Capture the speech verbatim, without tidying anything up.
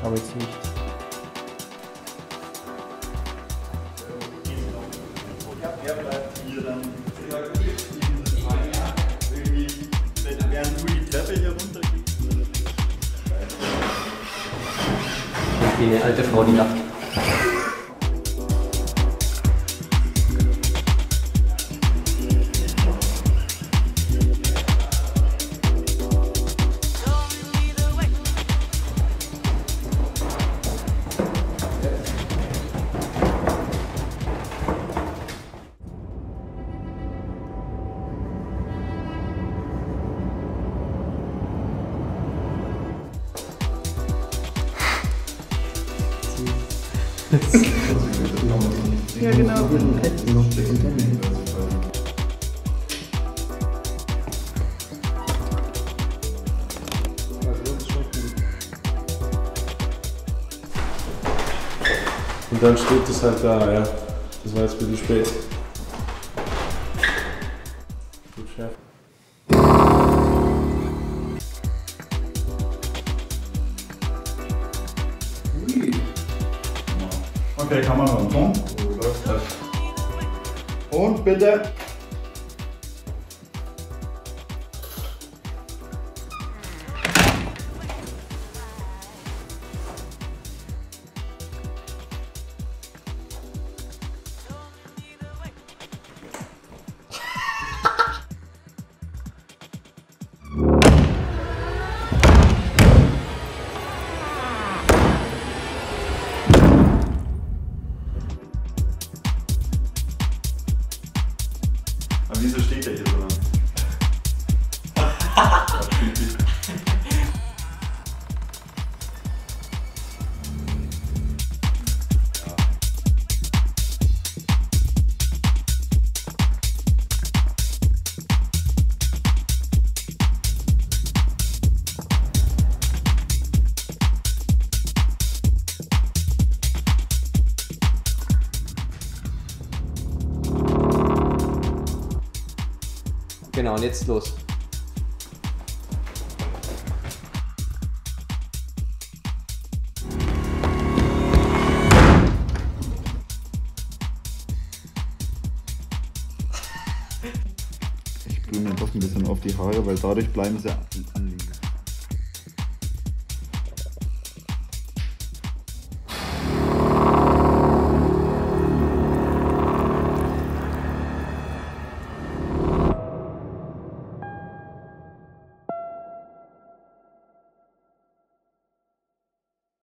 aber jetzt nicht. Er bleibt hier dann irgendwie, während du die Treppe hier runtergehst. Wie eine alte Frau, die lacht. Ja, genau. Und dann steht es halt da, ja. Das war jetzt ein bisschen spät. Gut schärf. Okay, Kamera und Ton. Und bitte. Aber wieso steht der hier so lang? Genau, und jetzt los. Ich blühe mir doch ein bisschen auf die Haare, weil dadurch bleiben sie an